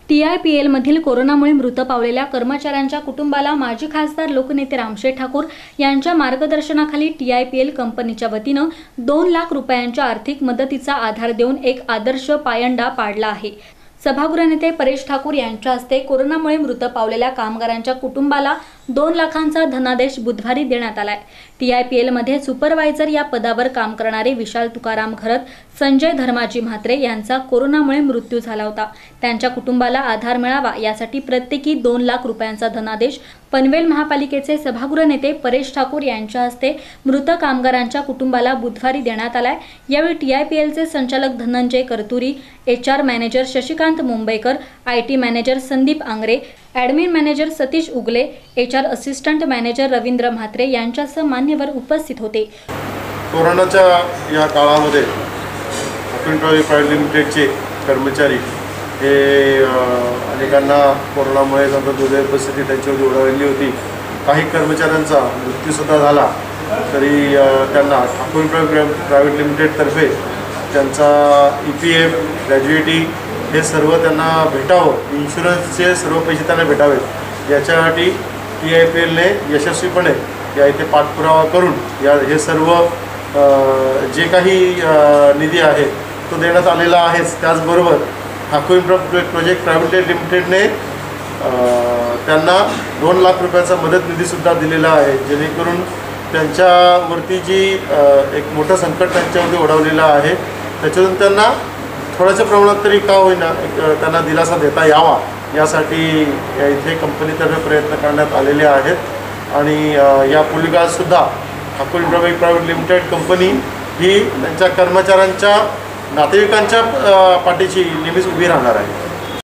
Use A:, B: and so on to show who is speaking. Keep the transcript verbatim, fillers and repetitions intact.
A: T I P एलमधील कोरोनामुळे मृत पावलेल्या कर्मचाऱ्यांच्या कुटुंबाला माजी खासदार लोकनेते रामशेठ ठाकूर यांच्या मार्गदर्शनाखाली टी आय पी एल कंपनीच्या वतीनं दोन लाख रुपयांच्या आर्थिक मदतीचा आधार देऊन एक आदर्श पायंडा पाडला आहे। सभागृह नेते परेश ठाकूर यांच्या हस्ते कोरोनामुळे मृत पावलेल्या कामगारांच्या कुटुंबाला दोन लाखांचा धनादेश बुधवारी देण्यात आलाय। टी आय पी एलमध्ये सुपरवायझर या पदावर काम करणारे विशाल तुकाराम घरत, संजय धर्माजी म्हात्रे यांचा कोरोनामुळे मृत्यू झाला होता। त्यांच्या कुटुंबाला आधार मिळावा यासाठी प्रत्येकी दोन लाख रुपयांचा धनादेश पनवेल महापालिकेचे सभागृह नेते परेश ठाकूर यांच्या हस्ते मृत कामगारांच्या कुटुंबाला बुधवारी देण्यात आलाय। यावेळी टी आय पी एलचे संचालक Dhananjay Karturi, H R manager Shashikant Mumbaikar, I T manager Sandeep Angre, admin manager Satish Ugale, H R assistant manager Ravindra Mhatre यांच्यासह मान्यवर उपस्थित होते।
B: कोरोनाच्या या काळामध्ये अक्विंटॉय प्रायव्हेट लिमिटेडचे कर्मचारी हे अनेकांना कोरोनामुळे दुर्दैवी परिस्थिती त्यांच्यावर ओढावलेली होती। काही कर्मचाऱ्यांचा मृत्यूसुद्धा झाला, तरी त्यांना अक्विंटॉय प्रायव्हेट लिमिटेडतर्फे त्यांचा ई पी एफ, ग्रॅज्युएटी हे सर्व त्यांना भेटावं, इन्शुरन्सचे सर्व पैसे त्यांना भेटावेत याच्यासाठी टी आय पी एलने यशस्वीपणे या इथे पाठपुरावा करून या हे सर्व जे काही निधी आहे तो देण्यात आलेला आहेच। त्याचबरोबर ठाकूर प्रोजेक्ट प्रायव्हेट लिमिटेडने त्यांना दोन लाख रुपयाचा मदत निधीसुद्धा दिलेला आहे, जेणेकरून त्यांच्यावरती जी एक मोठं संकट त्यांच्यावरती ओढवलेलं आहे त्याच्यातून त्यांना थोड्याशा प्रमाणात तरी का होईना त्यांना दिलासा देता यावा यासाठी इथे कंपनीतर्फे प्रयत्न करण्यात आलेले आहेत। आणि या पुढील काळातसुद्धा ठाकूर प्रायव्हेट लिमिटेड कंपनी ही त्यांच्या कर्मचाऱ्यांच्या नातेवाईकांच्या पाठीशी नेहमीच उभी राहणार आहे।